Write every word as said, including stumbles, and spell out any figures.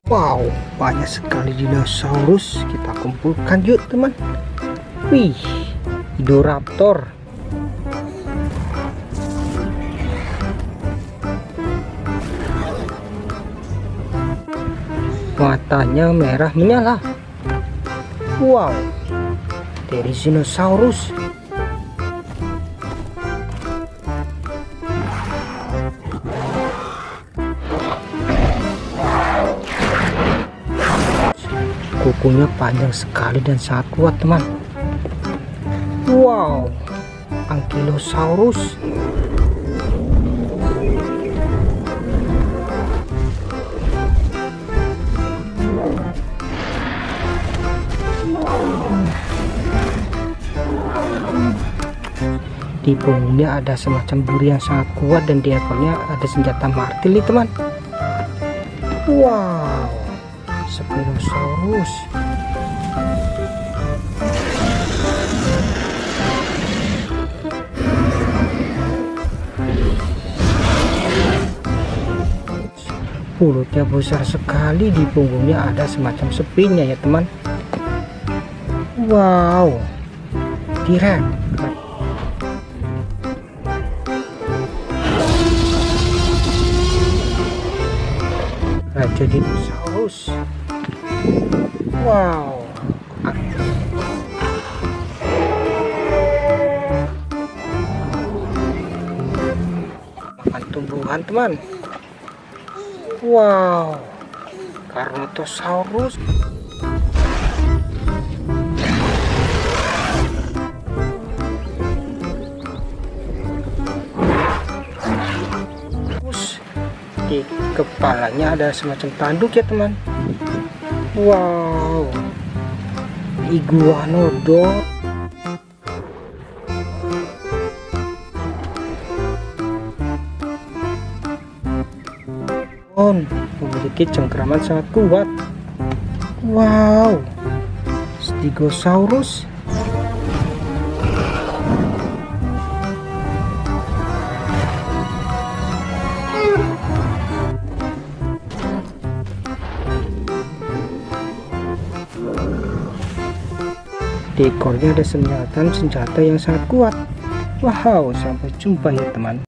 Wow, banyak sekali dinosaurus. Kita kumpulkan yuk teman. Wih, Indoraptor. Matanya merah menyala. Wow, Therizinosaurus. Kukunya panjang sekali dan sangat kuat teman. Wow, Ankylosaurus. Di punggungnya ada semacam duri yang sangat kuat dan di ekornya ada senjata martil nih teman. Wow, Spinosaurus. Mulutnya besar sekali, di punggungnya ada semacam spinnya ya teman. Wow, T-Rex. Raja dinosaurus. Wow, makan tumbuhan teman. Wow, Carnotaurus. Di kepalanya ada semacam tanduk ya teman. Wow, Iguanodon. Memiliki cengkraman sangat kuat. Wow, Stegosaurus. Di ekornya ada senjata senjata yang sangat kuat. Wow, sampai jumpa ya teman.